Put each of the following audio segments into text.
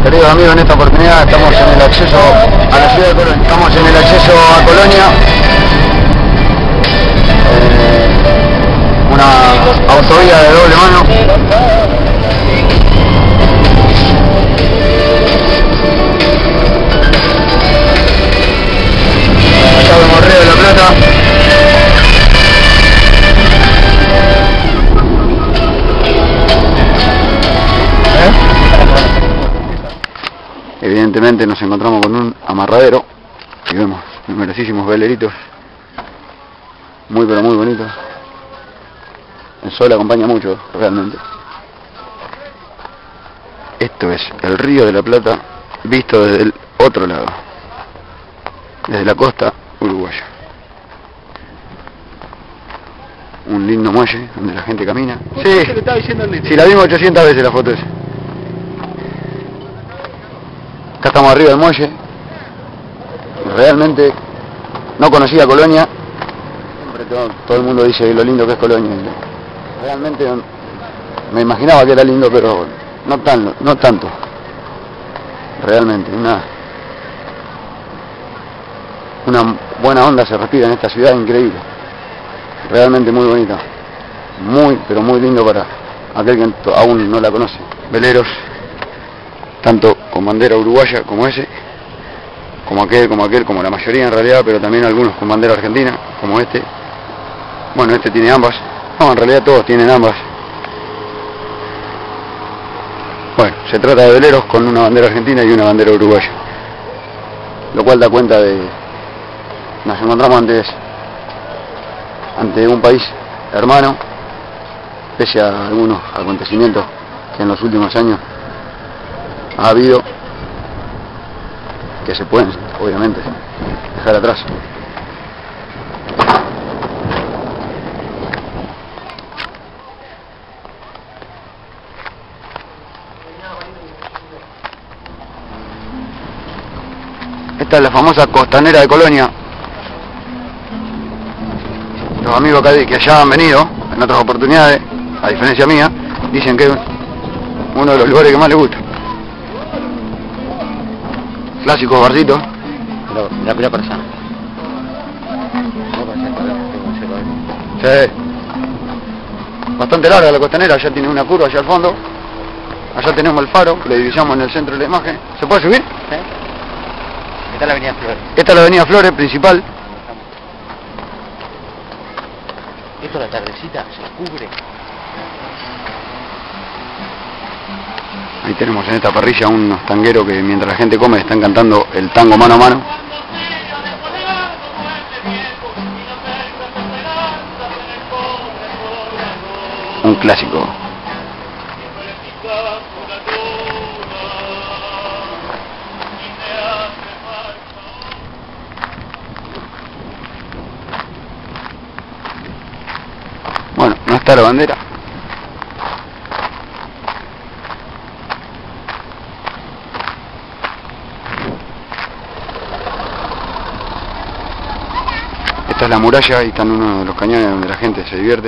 Queridos amigos, en esta oportunidad estamos en el acceso a la ciudad de Colonia. Estamos en el acceso a Colonia. Una autovía de doble mano. Acá vemos Río de la Plata. Evidentemente nos encontramos con un amarradero y vemos numerosísimos veleritos, muy pero muy bonitos. El sol acompaña mucho realmente. Esto es el Río de la Plata visto desde el otro lado, desde la costa uruguaya. Un lindo muelle donde la gente camina. Sí, la vimos 800 veces la foto esa. Acá estamos arriba del muelle. Realmente no conocía Colonia. Siempre todo el mundo dice lo lindo que es Colonia. Realmente me imaginaba que era lindo, pero no tanto. Realmente una buena onda se respira en esta ciudad, increíble. Realmente muy bonita. Muy, pero muy lindo para aquel que aún no la conoce. Veleros, tanto con bandera uruguaya como ese, como aquel, como la mayoría en realidad, pero también algunos con bandera argentina, como este. Bueno, este tiene ambas. No, en realidad todos tienen ambas. Bueno, se trata de veleros con una bandera argentina y una bandera uruguaya. Lo cual da cuenta de... Nos encontramos ante un país hermano, pese a algunos acontecimientos que en los últimos años ha habido, que se pueden, obviamente, dejar atrás. Esta es la famosa costanera de Colonia. Los amigos acá que allá han venido en otras oportunidades, a diferencia mía, dicen que es uno de los lugares que más les gusta. Clásicos barcitos. La primera persona. Sí. Bastante larga la costanera, ya tiene una curva allá al fondo. Allá tenemos el faro, que le divisamos en el centro de la imagen. ¿Se puede subir? ¿Sí? Esta es la avenida Flores. Esta es la avenida Flores principal. Esto a la tardecita se cubre. Ahí tenemos en esta parrilla unos tangueros que mientras la gente come están cantando el tango mano a mano. Un clásico. Bueno, no está la bandera. Esta es la muralla y está en uno de los cañones donde la gente se divierte.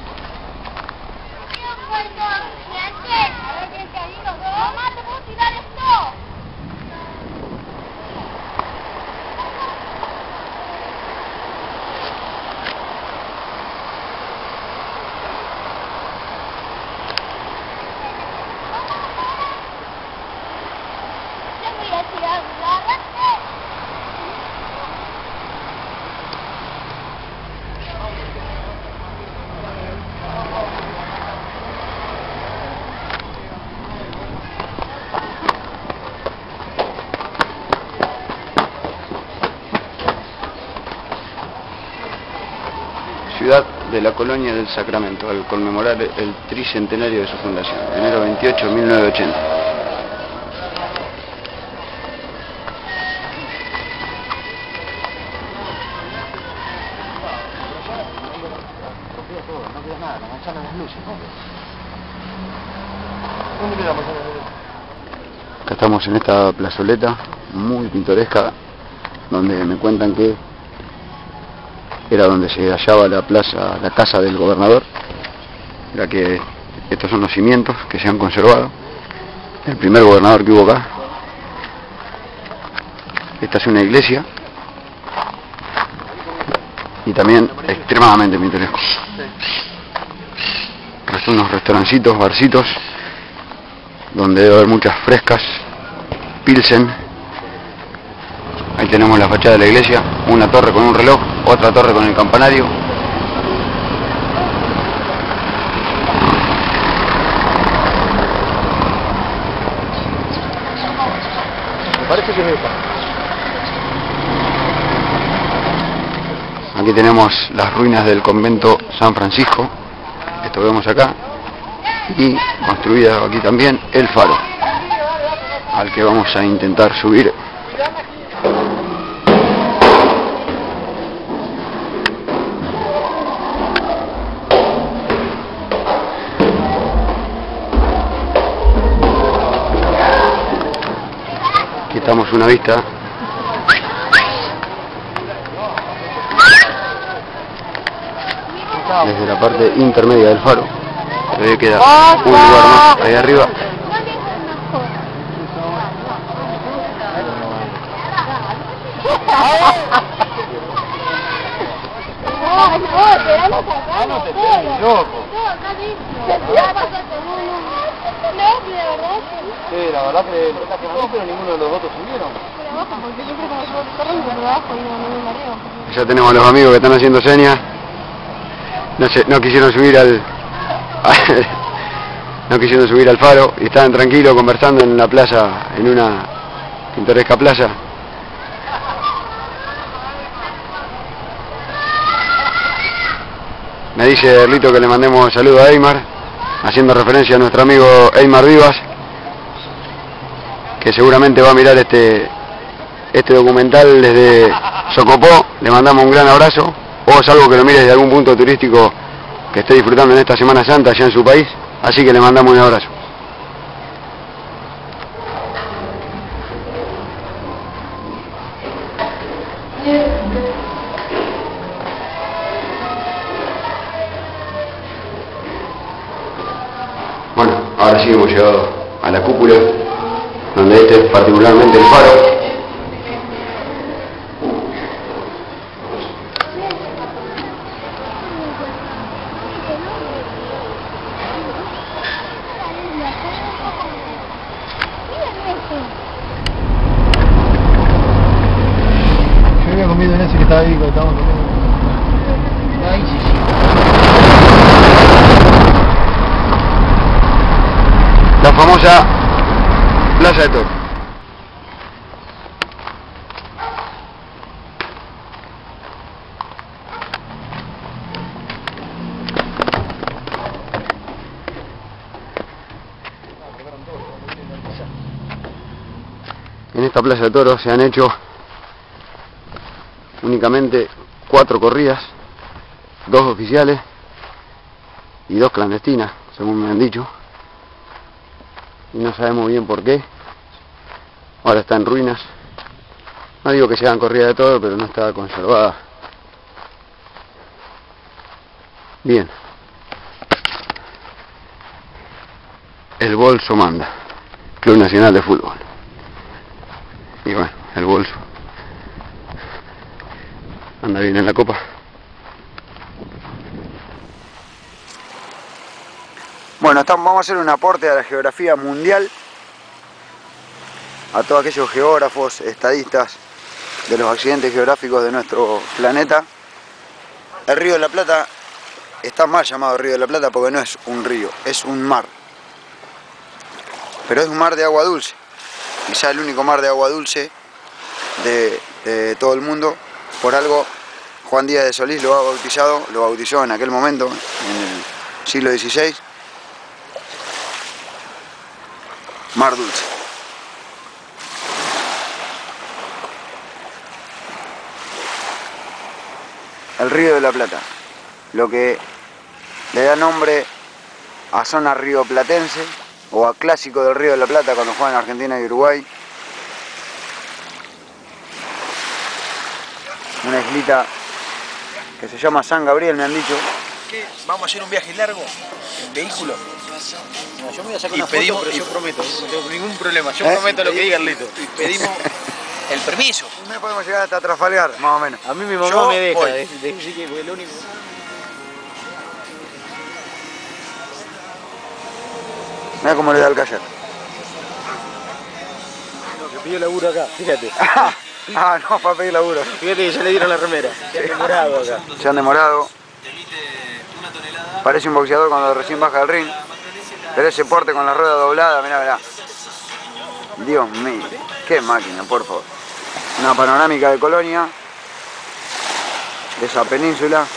Ciudad de la Colonia del Sacramento, al conmemorar el tricentenario de su fundación, enero 28 de 1980. Acá estamos en esta plazoleta muy pintoresca, donde me cuentan que era donde se hallaba la plaza, la casa del gobernador. Era que estos son los cimientos que se han conservado. El primer gobernador que hubo acá. Esta es una iglesia y también extremadamente pintoresco. Unos restaurancitos, barcitos, donde debe haber muchas frescas, pilsen. Ahí tenemos la fachada de la iglesia, una torre con un reloj, otra torre con el campanario. Me parece que es esta. Aquí tenemos las ruinas del convento San Francisco. Esto que vemos acá, y construida aquí también el faro, al que vamos a intentar subir. Aquí estamos una vista desde la parte intermedia del faro. Todavía queda un lugar más ahí arriba. Sí, la verdad que pero ninguno de los otros subieron. Ya tenemos a los amigos que están haciendo señas. No quisieron subir no quisieron subir al faro y estaban tranquilos conversando en la plaza, en una pintoresca plaza. Me dice Erlito que le mandemos saludo a Eymar, haciendo referencia a nuestro amigo Eymar Vivas, que seguramente va a mirar este documental desde Socopó. Le mandamos un gran abrazo, o salvo que lo mire desde algún punto turístico que esté disfrutando en esta Semana Santa allá en su país, así que le mandamos un abrazo. Bueno, ahora sí hemos llegado a la cúpula, donde este es particularmente el faro. Yo había comido en ese que estaba ahí, que estábamos comiendo. Ahí sí, sí. La famosa Plaza de Toros. En esta Plaza de Toros se han hecho únicamente 4 corridas, 2 oficiales y 2 clandestinas, según me han dicho. Y no sabemos bien por qué. Ahora está en ruinas. No digo que se hagan corridas de todo, pero no está conservada bien. El bolso manda. Club Nacional de Fútbol. Y bueno, el bolso anda bien en la copa. Bueno, vamos a hacer un aporte a la geografía mundial, a todos aquellos geógrafos, estadistas de los accidentes geográficos de nuestro planeta. El Río de la Plata está mal llamado Río de la Plata porque no es un río, es un mar. Pero es un mar de agua dulce, quizá el único mar de agua dulce de todo el mundo. Por algo Juan Díaz de Solís lo bautizó en aquel momento, en el siglo XVI, Mar Dulce. El Río de la Plata, lo que le da nombre a zona rioplatense o a clásico del Río de la Plata cuando juegan Argentina y Uruguay. Una islita que se llama San Gabriel, me han dicho. ¿Qué? ¿Vamos a hacer un viaje largo en vehículo? No, yo me voy a sacar Y una pedimos, foto, pero yo prometo, no tengo ningún problema, yo ¿Eh? prometo lo que diga Erlito. Y pedimos el permiso. No podemos llegar hasta Trafalgar, más o menos. A mí mi mamá Yo me deja, voy. decir que fue el único. Mira cómo le da el callar. No, que pidió laburo acá, fíjate. Ah, no, para pedir laburo. Fíjate que ya le dieron la remera. Se han demorado acá. Se han demorado. Parece un boxeador cuando recién baja del ring. Pero ese porte con la rueda doblada, mirá, mirá. Dios mío, qué máquina, por favor. Una panorámica de Colonia, de esa península.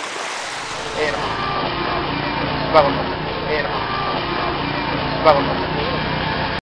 Vámonos. Vámonos.